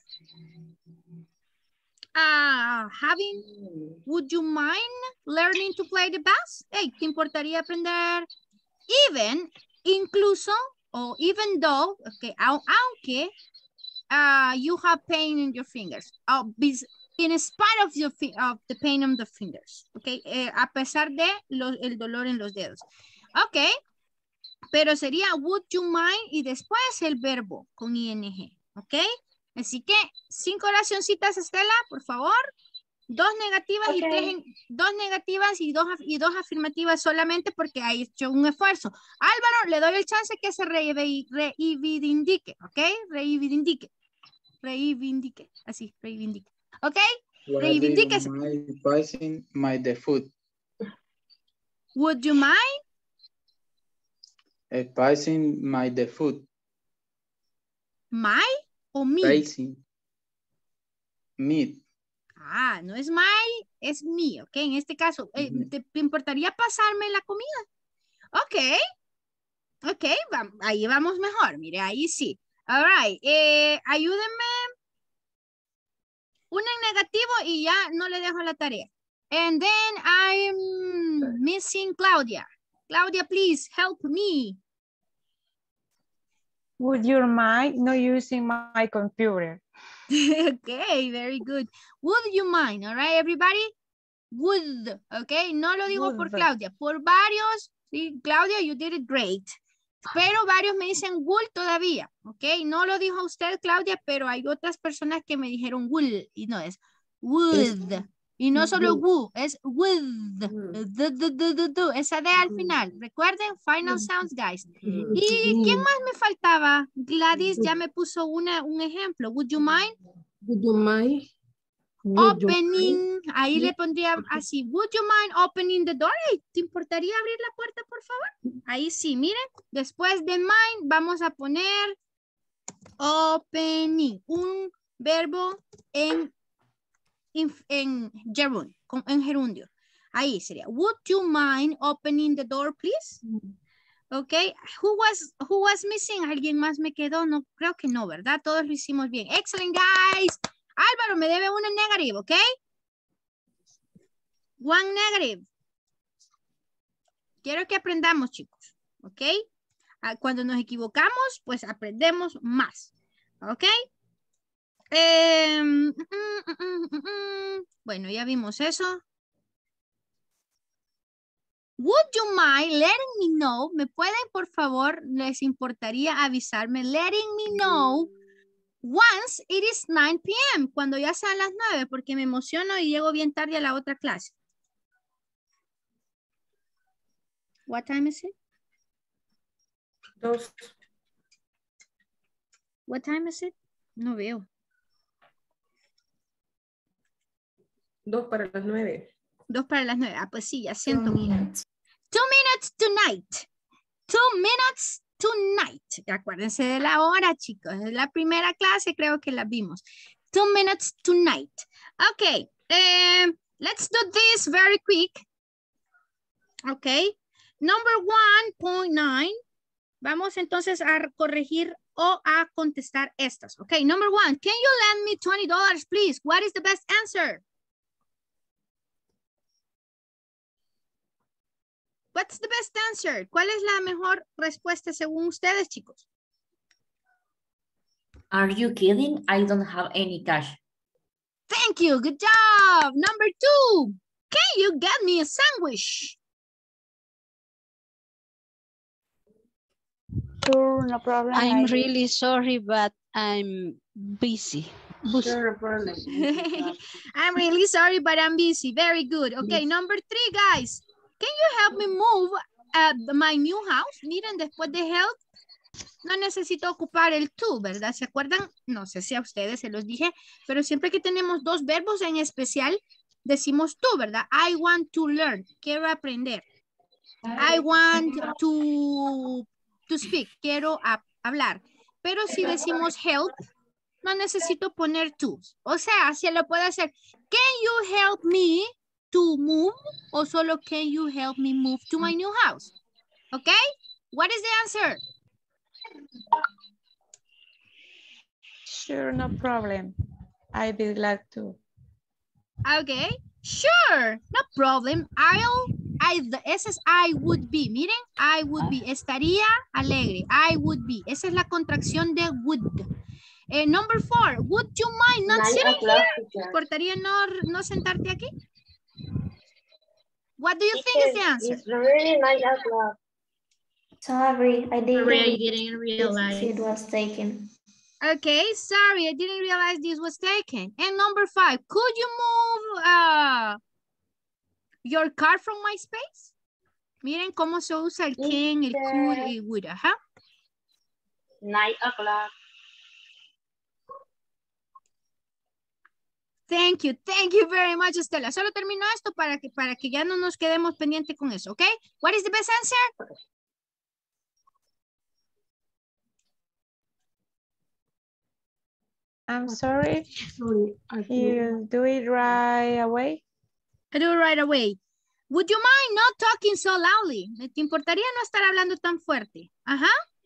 would you mind learning to play the bass? Hey, ¿te importaría aprender? Even, incluso, o even though, okay, aunque you have pain in your fingers. In spite of the pain on the fingers. Okay, a pesar de el dolor en los dedos. Ok, pero sería would you mind y después el verbo con ing. Ok, así que 5 oracioncitas, Estela, por favor. 2 negativas dos negativas y dos afirmativas solamente porque ha hecho un esfuerzo. Álvaro, le doy el chance que se reivindique, ¿ok? Reivindique. Así, reivindique. ¿Ok? Reivindíquese. Passing the food. Would you mind? Passing the food. ¿My o me? Passing. Me. No es my, es me, ¿ok? En este caso, ¿te importaría pasarme la comida? Ok, ahí vamos mejor, mire, ahí sí. All right, ayúdenme. Una en negativo y ya no le dejo la tarea. And then I'm missing Claudia. Claudia, please help me. Would you mind not using my computer? Okay, very good. Would you mind, all right, everybody? Would, okay, no lo digo por Claudia, por varios, sí, Claudia, you did it great. Pero varios me dicen would todavía, ok, no lo dijo usted, Claudia, pero hay otras personas que me dijeron would, y no es would, y no solo would, es would, esa D al final, recuerden, final sounds, guys. ¿Y quién más me faltaba? Gladys ya me puso un ejemplo, would you mind? Would you mind? Opening, ahí le pondría así, would you mind opening the door? Hey, ¿te importaría abrir la puerta, por favor? Ahí sí, miren, después de mind vamos a poner opening, un verbo en gerundio. Ahí sería, would you mind opening the door, please? Okay, who was missing? ¿Alguien más me quedó? No, creo que no, ¿verdad? Todos lo hicimos bien. Excellent, guys. Álvaro, me debe una negative, ¿ok? One negative. Quiero que aprendamos, chicos, ¿ok? Cuando nos equivocamos, pues aprendemos más, ¿ok? Bueno, ya vimos eso. Would you mind letting me know? ¿Me pueden, por favor, les importaría avisarme? Letting me know once it is 9 p.m. Cuando ya sean las 9, porque me emociono y llego bien tarde a la otra clase. What time is it? 2. What time is it? No veo. 2 para las 9. 2 para las 9. Ah, pues sí, ya siento. 2 minutes. 2 minutes tonight. 2 minutes tonight. Acuérdense de la hora, chicos. Es la primera clase, creo que la vimos. 2 minutes tonight. Okay. Let's do this very quick. Okay. Number 1.9. Vamos entonces a corregir o a contestar estas. Okay. Number 1. Can you lend me $20, please? What is the best answer? What's the best answer? ¿Cuál es la mejor respuesta según ustedes, chicos? Are you kidding? I don't have any cash. Thank you. Good job. Number 2. Can you get me a sandwich? Sure, no problem. I'm really sorry, but I'm busy. Sure, no problem. I'm really sorry, but I'm busy. Very good. Okay, number 3, guys. Can you help me move my new house? Miren, después de help, no necesito ocupar el to, ¿verdad? ¿Se acuerdan? No sé si a ustedes se los dije, pero siempre que tenemos 2 verbos en especial, decimos to, ¿verdad? I want to learn. Quiero aprender. I want to speak. Quiero hablar. Pero si decimos help, no necesito poner to. O sea, se lo puede hacer. Can you help me to move? O solo can you help me move to my new house? Okay? What is the answer? Sure, no problem. I'd be glad to. Okay. Sure, no problem. Ese es I would be. Miren, I would be. Estaría alegre. I would be. Esa es la contracción de would. Number 4. Would you mind not sitting here? ¿Te importaría no sentarte aquí? What do you think is the answer? It's really 9 o'clock. Sorry, I didn't realize it was taken. Okay, sorry, I didn't realize this was taken. And number 5, could you move your car from my space? Miren cómo se usa el can, el could, el would. Ajá. 9 o'clock. Thank you very much, Estela. Solo termino esto para que ya no nos quedemos pendientes con eso, ¿ok? What is the best answer? I'm sorry. You do it right away. I do it right away. Would you mind not talking so loudly? ¿Te importaría no estar hablando tan fuerte? Ajá.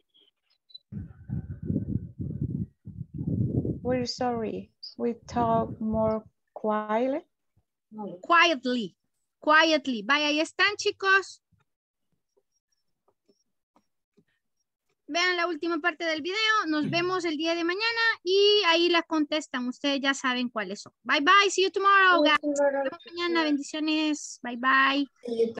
We're sorry. We talk more quietly. Quietly. Vaya, ahí están, chicos. Vean la última parte del video. Nos vemos el día de mañana y ahí la contestan. Ustedes ya saben cuáles son. Bye, bye. See you tomorrow, guys. Nos vemos mañana. Bendiciones. Bye, bye.